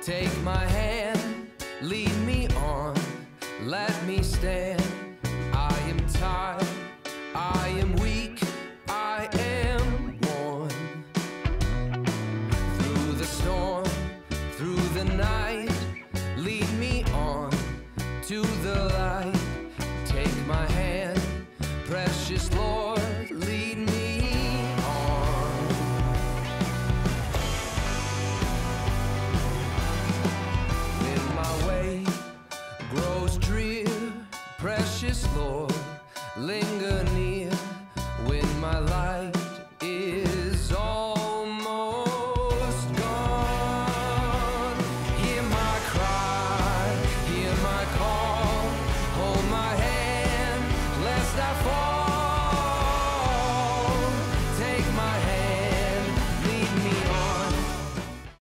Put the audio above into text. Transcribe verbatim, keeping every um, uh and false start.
Take my hand, lead me on, let me stand. I am tired, I am weak, I am worn. Through the storm, through the night, lead me on to the light. Take my hand, precious Lord, lead me on. When my way grows drear, precious Lord, linger near. When my light is almost gone, hear my cry, hear my call, hold my hand, lest I